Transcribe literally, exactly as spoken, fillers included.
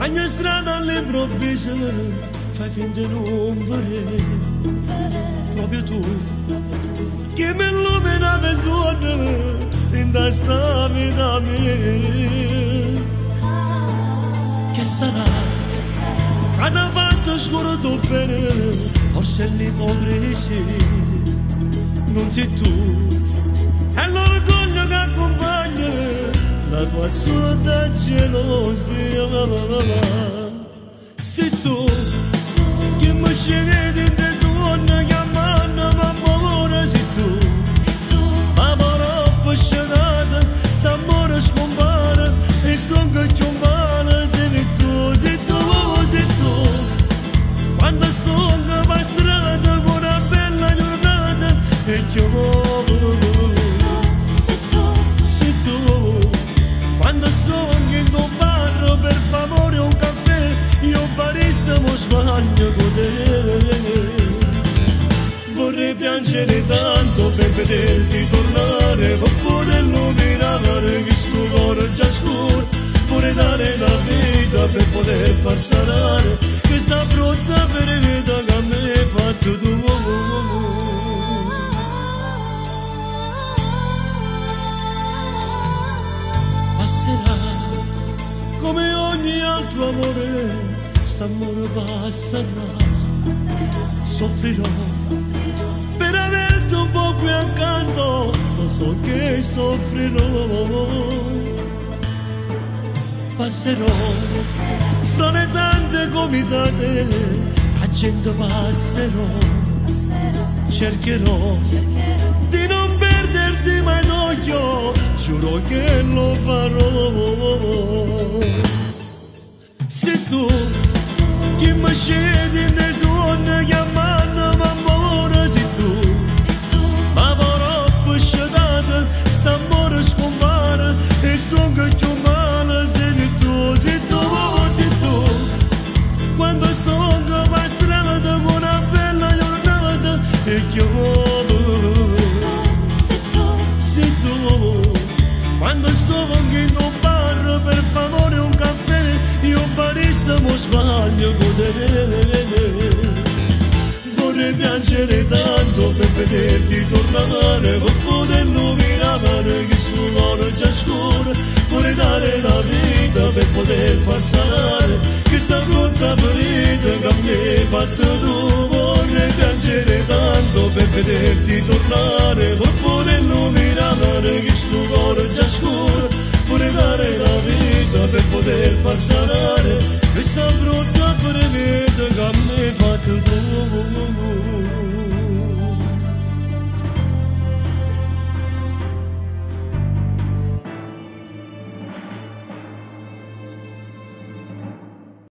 Ogni strada all'improvviso fai finta di non vedere, proprio tu, che mi illumina il sogno in questa vita mia. Che sarà? Hanno fatto scuro tu bene, forse l'ipocrisia non sei tu, è l'orgoglio che accompagna la tua assurda gelosia. Sei tu che mi scegli in te suona chiamando ma paura, sei tu, ma paura appassionata, sta amore scompare e sto che chiumbare, sei tu, sei tu, sei tu, quando sto che va strada con una bella giornata e chiudo. Quando sto in un bar per favore un caffè, io barista mo sbaglio con te. Vorrei piangere tanto per vederti tornare, per poter illuminare che sto cuore già scuro, vorrei dare la vita per poter far sanare questa brutta ferita che a me hai fatto tu. Come ogni altro amore, st'amore passerà, soffrirò per averti un po' qui accanto, lo so che soffrirò, passerò fra le tante comitate, a gente passerò, cercherò di non perderti mai d'occhio, giuro che lo farò. Sei tu che mi scegli in te suona chiamando ma paura, sei tu, ma paura appassionata, sta amore scompare e sto che più male, sei tu, sei tu, sei tu, quando sto che va strada con una bella giornata e chiudo, sei tu, quando sto in un bar per favore un caffè, io barista mo sbaglio con te. Vorrei piangere tanto per vederti tornare, per poter illuminare che sto cuore già scuro, vorrei dare la vita per poter far sanare questa brutta ferita che a me hai fatto tu. Vorrei piangere tanto per vederti tornare, per poter illuminare che sto cuore già scuro, vorrei dare la vita per poter far sanare questa brutta ferita che a me fa